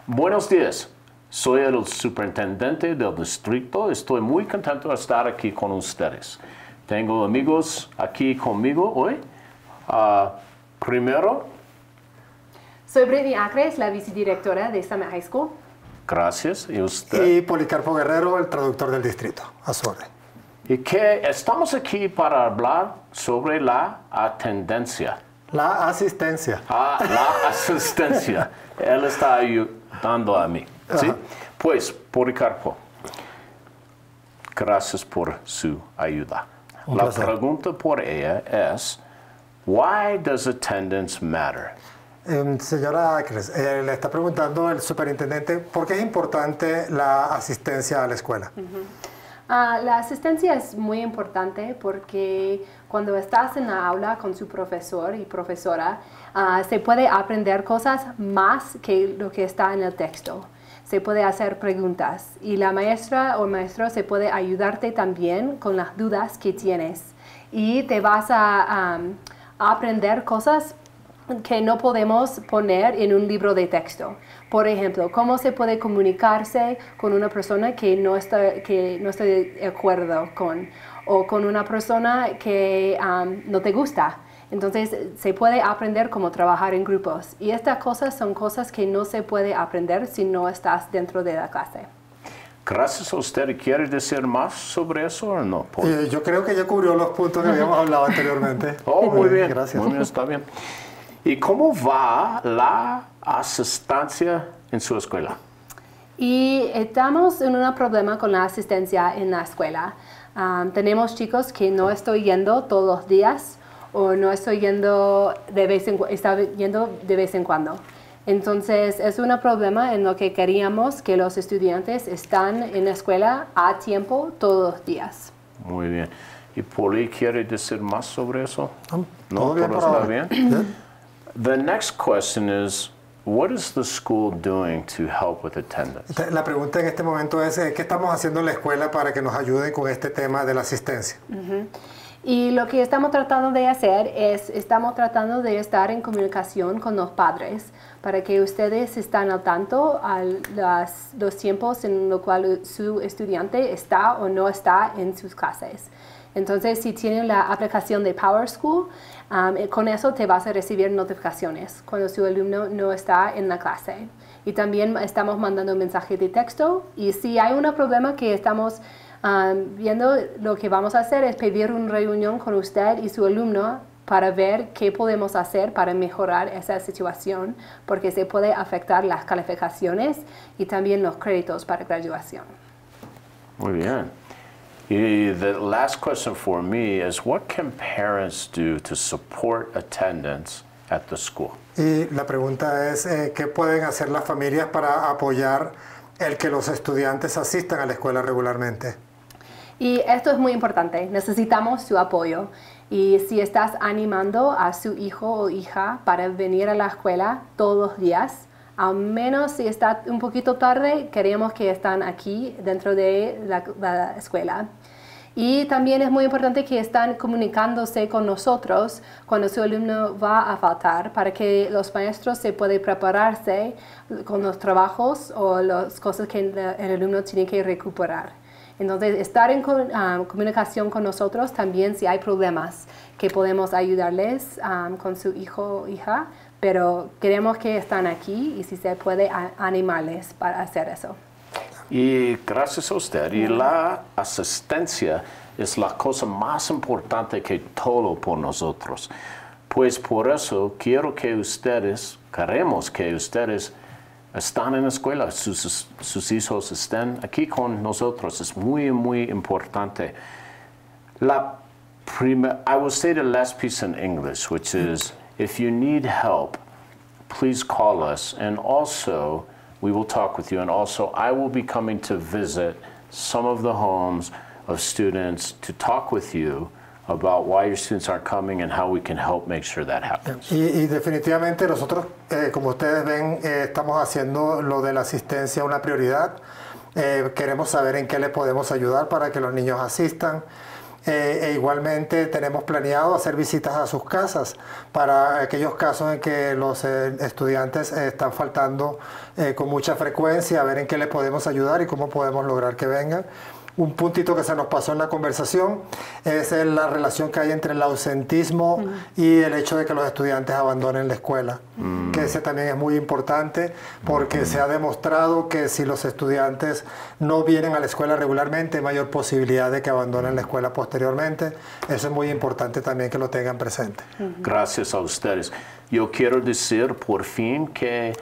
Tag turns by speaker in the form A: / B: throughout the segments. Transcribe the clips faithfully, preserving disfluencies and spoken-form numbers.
A: Buenos días, soy el superintendente del distrito. Estoy muy contento de estar aquí con ustedes. Tengo amigos aquí conmigo hoy. Uh, primero,
B: soy Brittany Acres, la vicedirectora de Summit High School.
A: Gracias. ¿Y usted?
C: Y Policarpo Guerrero, el traductor del distrito. A su orden.
A: Y que estamos aquí para hablar sobre la atendencia.
C: La asistencia.
A: Ah, la asistencia. Él está ayudando a mí. ¿Sí?
C: Ajá.
A: Pues, Policarpo, gracias por su ayuda.
C: Un
A: la
C: placer.
A: pregunta por ella es, why does attendance matter?
C: Eh, señora Acres, eh, le está preguntando el superintendente por qué es importante la asistencia a la escuela.
B: Uh-huh. Uh, la asistencia es muy importante porque cuando estás en la aula con su profesor y profesora, uh, se puede aprender cosas más que lo que está en el texto. Se puede hacer preguntas y la maestra o maestro se puede ayudarte también con las dudas que tienes y te vas a, um, a aprender cosas que no podemos poner en un libro de texto. Por ejemplo, cómo se puede comunicarse con una persona que no está, que no está de acuerdo con, o con una persona que um, no te gusta. Entonces, se puede aprender cómo trabajar en grupos. Y estas cosas son cosas que no se puede aprender si no estás dentro de la clase.
A: Gracias a usted. ¿Quiere decir más sobre eso o no? Paul?
C: Eh, yo creo que ya cubrió los puntos que habíamos hablado anteriormente.
A: Oh, muy bien.
C: Gracias.
A: Muy bien, está bien. ¿Y cómo va la asistencia en su escuela?
B: Y estamos en un problema con la asistencia en la escuela. Um, tenemos chicos que no estoy yendo todos los días o no estoy yendo de vez en, está yendo de vez en cuando. Entonces es un problema en lo que queríamos que los estudiantes están en la escuela a tiempo todos los días.
A: Muy bien. ¿Y Poli quiere decir más sobre eso?
C: ¿Todo
A: ¿No?
C: bien
A: ¿Todo
C: por
A: está
C: ahora?
A: bien?
C: ¿Bien?
A: The next question is, what is the school doing to help with attendance?
C: La pregunta en este momento es, eh, ¿qué estamos haciendo en la escuela para que nos ayuden con este tema de la asistencia?
B: Uh-huh. Y lo que estamos tratando de hacer es, estamos tratando de estar en comunicación con los padres para que ustedes estén al tanto a las, los tiempos en los cuales su estudiante está o no está en sus clases. Entonces, si tienen la aplicación de PowerSchool, um, con eso te vas a recibir notificaciones cuando su alumno no está en la clase. Y también estamos mandando mensajes de texto. Y si hay un problema que estamos um, viendo, lo que vamos a hacer es pedir una reunión con usted y su alumno para ver qué podemos hacer para mejorar esa situación, porque se puede afectar las calificaciones y también los créditos para graduación.
A: Muy bien. Y the last question for me is, what can parents do to support attendance at the school?
C: Y la pregunta es, eh, ¿qué pueden hacer las familias para apoyar el que los estudiantes asistan a la escuela regularmente?
B: Y esto es muy importante, necesitamos su apoyo. Y si estás animando a su hijo o hija para venir a la escuela todos los días, al menos si está un poquito tarde, queremos que estén aquí dentro de la, la escuela. Y también es muy importante que estén comunicándose con nosotros cuando su alumno va a faltar, para que los maestros se puedan prepararse con los trabajos o las cosas que el, el alumno tiene que recuperar. Entonces, estar en um, comunicación con nosotros también si hay problemas, que podemos ayudarles um, con su hijo o hija, pero queremos que estén aquí y si se puede a, animarles para hacer eso.
A: Y gracias a usted. Y la asistencia es la cosa más importante que todo por nosotros. Pues por eso quiero que ustedes, queremos que ustedes están en la escuela, sus, sus hijos estén aquí con nosotros. Es muy, muy importante. La prima, I will say the last piece in English, which is, if you need help, please call us. And also, we will talk with you. And also, I will be coming to visit some of the homes of students to talk with you about why your students aren't coming and how we can help make sure that happens.
C: Y, y definitivamente nosotros, eh, como ustedes ven, eh, estamos haciendo lo de la asistencia una prioridad. Eh, queremos saber en qué les podemos ayudar para que los niños asistan. Eh, e igualmente tenemos planeado hacer visitas a sus casas para aquellos casos en que los eh, estudiantes eh, están faltando eh, con mucha frecuencia, a ver en qué les podemos ayudar y cómo podemos lograr que vengan. Un puntito que se nos pasó en la conversación es la relación que hay entre el ausentismo uh-huh. y el hecho de que los estudiantes abandonen la escuela, uh-huh. que ese también es muy importante porque uh-huh. se ha demostrado que si los estudiantes no vienen a la escuela regularmente hay mayor posibilidad de que abandonen la escuela posteriormente. Eso es muy importante también que lo tengan presente.
A: Uh-huh. Gracias a ustedes. Yo quiero decir por fin que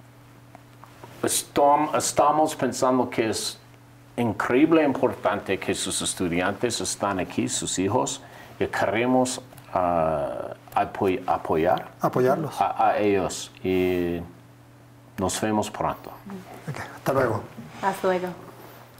A: estamos pensando que es increíble importante que sus estudiantes están aquí, sus hijos, y queremos uh, apoy apoyar
C: apoyarlos
A: a, a ellos y nos vemos pronto.
C: Okay, hasta luego.
B: Hasta luego.